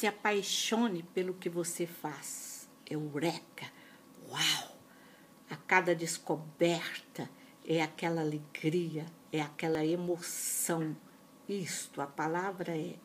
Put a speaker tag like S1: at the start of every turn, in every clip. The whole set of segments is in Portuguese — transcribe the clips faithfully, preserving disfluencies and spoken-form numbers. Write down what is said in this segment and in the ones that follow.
S1: se apaixone pelo que você faz. Eureka! Uau! A cada descoberta é aquela alegria, é aquela emoção. Isto, a palavra é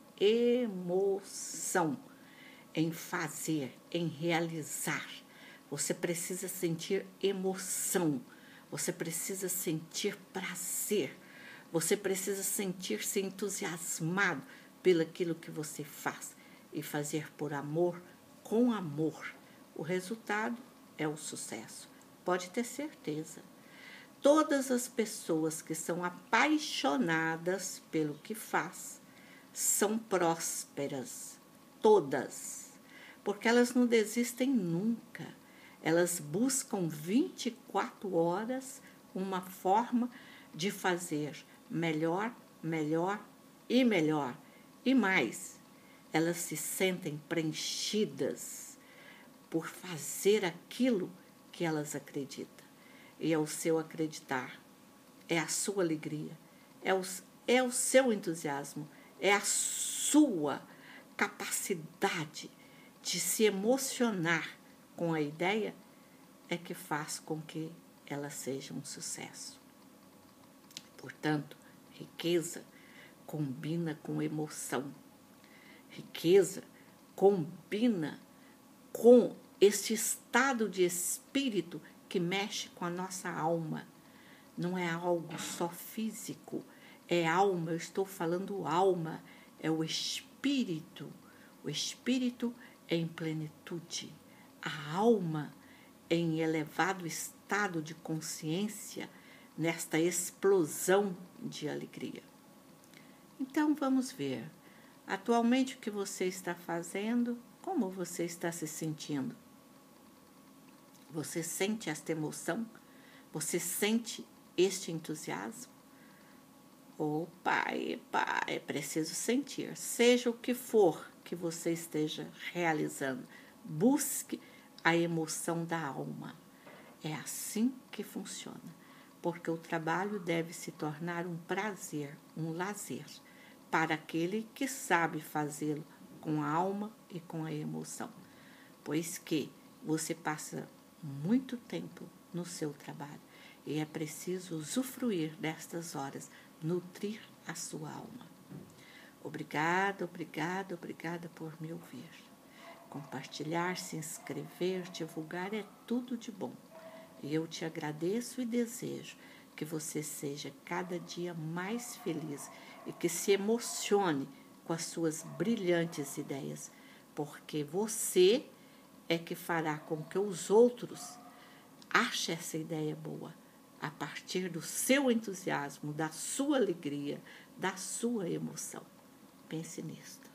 S1: emoção. Em fazer, em realizar. Você precisa sentir emoção. Você precisa sentir prazer. Você precisa sentir-se entusiasmado pelo aquilo que você faz e fazer por amor, com amor. O resultado é o sucesso. Pode ter certeza. Todas as pessoas que são apaixonadas pelo que faz são prósperas. Todas. Porque elas não desistem nunca. Elas buscam vinte e quatro horas uma forma de fazer melhor, melhor e melhor. E mais, elas se sentem preenchidas por fazer aquilo que elas acreditam. E é o seu acreditar, é a sua alegria, é o, é o seu entusiasmo, é a sua capacidade de se emocionar com a ideia é que faz com que ela seja um sucesso. Portanto, riqueza combina com emoção. Riqueza combina com este estado de espírito que mexe com a nossa alma. Não é algo só físico, é alma, eu estou falando alma, é o espírito. O espírito é em plenitude, a alma em elevado estado de consciência, nesta explosão de alegria. Então vamos ver, atualmente o que você está fazendo, como você está se sentindo? Você sente esta emoção? Você sente este entusiasmo? Opa, epa, é preciso sentir. Seja o que for que você esteja realizando, busque a emoção da alma. É assim que funciona, porque o trabalho deve se tornar um prazer, um lazer, para aquele que sabe fazê-lo com a alma e com a emoção, pois que você passa muito tempo no seu trabalho e é preciso usufruir destas horas, nutrir a sua alma. Obrigada, obrigada, obrigada por me ouvir. Compartilhar, se inscrever, divulgar é tudo de bom. E eu te agradeço e desejo que você seja cada dia mais feliz e que se emocione com as suas brilhantes ideias, porque você é que fará com que os outros achem essa ideia boa, a partir do seu entusiasmo, da sua alegria, da sua emoção. Pense nisto.